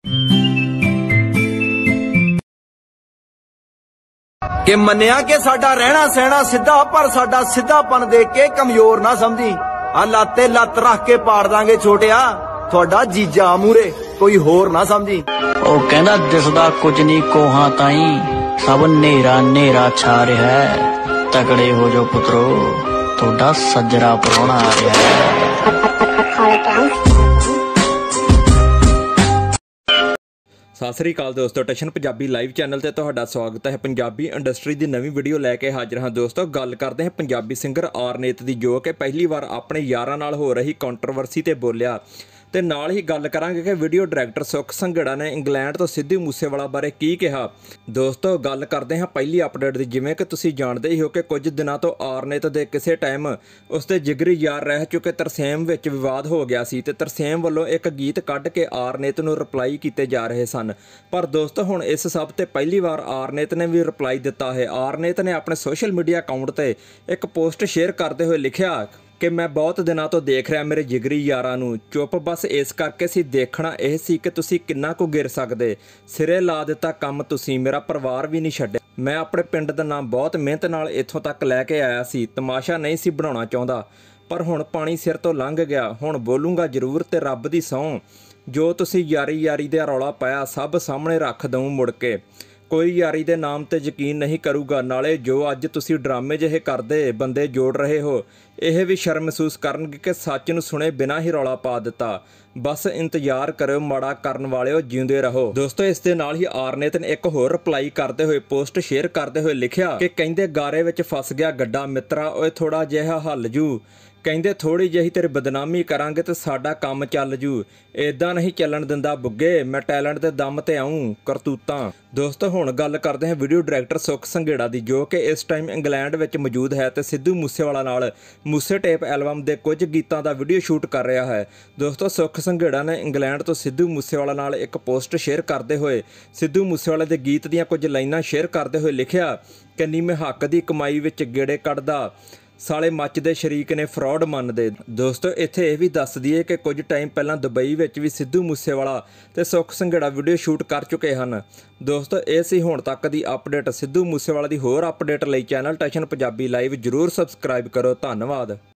कि मन्निया कि साडा रहना सहना सीधा, पर साडा सीधापन देख के कमजोर ना समझी। आ लाते लत रख के पाड़ दांगे छोटिया, थोड़ा जीजा मूरे कोई होर ना समझी। ओ कहंदा दिसदा कुछ नहीं कोहां ताई, सब नेरा नेरा छा रहा है। तगड़े हो जो पुत्रो, थोड़ा सजरा परोना आ रहा है। सत श्री अकाल दोस्तों, टशन पंजाबी लाइव चैनल ते तुहाडा स्वागत है। पंजाबी इंडस्ट्री की नवी वीडियो लैके हाजिर हाँ दोस्तों। गल करते हैं पंजाबी सिंगर आरनेत की, जो कि पहली बार अपने यारां नाल हो रही कंट्रोवर्सी ते बोलिया। ते नाल ही गल करांगे कि वीडियो डायरैक्टर सुख संघेड़ा ने इंग्लैंड तो सिद्धू मूसेवाला बारे की कहा। दोस्तों गल करते हैं पहली अपडेट की। जिवें कि तुसीं जाणदे ही हो कि कुछ दिनों तो आरनेत दे किसी टाइम उसके जिगरी यार रह चुके तरसेम विच विवाद हो गया सी, ते तरसेम वालों एक गीत कढ़ के आरनेत नूं रिप्लाई किए जा रहे सन। पर दोस्तों हुण इस सब ते पहली बार आरनेत ने भी रिप्लाई दिता है। आरनेत ने अपने सोशल मीडिया अकाउंट ते एक पोस्ट शेयर करते हुए लिखिया कि मैं बहुत दिनों तो देख रहा मेरे जिगरी यारां नूं, चुप बस इस करके सी देखना यह सी कि तुसीं किन्ना को गिर सकदे। सिरे ला दिता काम तुसीं, मेरा परिवार भी नहीं छड्डिया। मैं अपने पिंड दा नाम बहुत मेहनत नाल इत्थों तक लैके आया सी, तमाशा नहीं सी बनाउणा चाहुंदा, पर हुण पानी सिर तो लंघ गया। हुण बोलूँगा जरूर ते रब दी सौं, जो तुसीं यारी यारी दे रौला पाया सब सामने रख दऊं मुड़ के। कोई यारी दे नाम ते यकीन नहीं करूगा, नाले जो अज तुसीं ड्रामे ਜਿਹੇ करदे बंदे जोड़ रहे हो, यह भी शर्म महसूस करनगे कि सच नूं सुने बिना ही रौला पा दिता। बस इंतजार करो, माड़ा करन वालिओ जिउंदे रहो। दोस्तों इस दे नाल ही आरनेत ने एक होर रिप्लाई करते हुए पोस्ट शेयर करते हुए लिखिया कि कहंदे गारे विच फस गया गड्ढा मित्रा, ओए थोड़ा जिहा हल जू। ਕਹਿੰਦੇ ਥੋੜੀ ਜਿਹੀ ਤੇਰੀ ਬਦਨਾਮੀ ਕਰਾਂਗੇ ਤੇ ਸਾਡਾ ਕੰਮ ਚੱਲ ਜੂ। ਇਦਾਂ ਨਹੀਂ ਚੱਲਣ ਦਿੰਦਾ ਬੁੱਗੇ, ਮੈਂ ਟੈਲੈਂਟ ਦੇ ਦਮ ਤੇ ਆਉਂ ਕਰਤੂਤਾਂ। ਦੋਸਤੋ ਹੁਣ ਗੱਲ ਕਰਦੇ ਹਾਂ ਵੀਡੀਓ ਡਾਇਰੈਕਟਰ ਸੁਖ ਸੰਘੇੜਾ ਦੀ, ਜੋ ਕਿ ਇਸ ਟਾਈਮ ਇੰਗਲੈਂਡ ਵਿੱਚ ਮੌਜੂਦ ਹੈ ਤੇ ਸਿੱਧੂ ਮੂਸੇਵਾਲਾ ਨਾਲ ਮੂਸੇ ਟੇਪ ਐਲਬਮ ਦੇ ਕੁਝ ਗੀਤਾਂ ਦਾ ਵੀਡੀਓ ਸ਼ੂਟ ਕਰ ਰਿਹਾ ਹੈ। ਦੋਸਤੋ ਸੁਖ ਸੰਘੇੜਾ ਨੇ ਇੰਗਲੈਂਡ ਤੋਂ ਸਿੱਧੂ ਮੂਸੇਵਾਲਾ ਨਾਲ ਇੱਕ ਪੋਸਟ ਸ਼ੇਅਰ ਕਰਦੇ ਹੋਏ ਸਿੱਧੂ ਮੂਸੇਵਾਲੇ ਦੇ ਗੀਤ ਦੀਆਂ ਕੁਝ ਲਾਈਨਾਂ ਸ਼ੇਅਰ ਕਰਦੇ ਹੋਏ ਲਿਖਿਆ ਕਿ ਨੀ ਮੈਂ ਹੱਕ ਦੀ ਕਮਾਈ ਵਿੱਚ ਗੇੜੇ ਕੱਢਦਾ, साले मचदे शरीक ने फ्रॉड मनदे। दोस्तों इत्थे यह भी दस दईए कि कुछ टाइम पहला दुबई विच भी सिद्धू मूसेवाला ते सुख संघेड़ा वीडियो शूट कर चुके हैं। दोस्तों ये सी हुण तक दी अपडेट। सिद्धू मूसेवाला दी होर अपडेट लई चैनल टशन पंजाबी लाइव जरूर सबसक्राइब करो। धन्नवाद।